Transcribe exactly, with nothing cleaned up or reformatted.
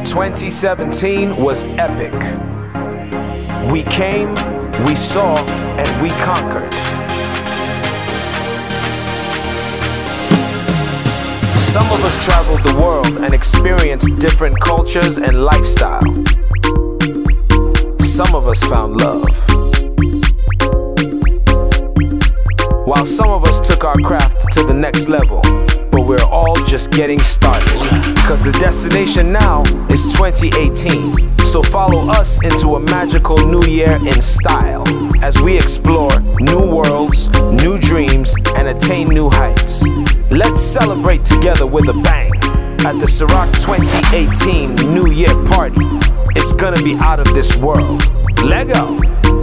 twenty seventeen was epic. We came, we saw, and we conquered. Some of us traveled the world and experienced different cultures and lifestyle. Some of us found love. While some of us took our craft to the next level, but we're all just getting started. Cause the destination now is twenty eighteen. So follow us into a magical new year in style as we explore new worlds, new dreams, and attain new heights. Let's celebrate together with a bang at the Ciroc twenty eighteen New Year Party. It's gonna be out of this world. Lego!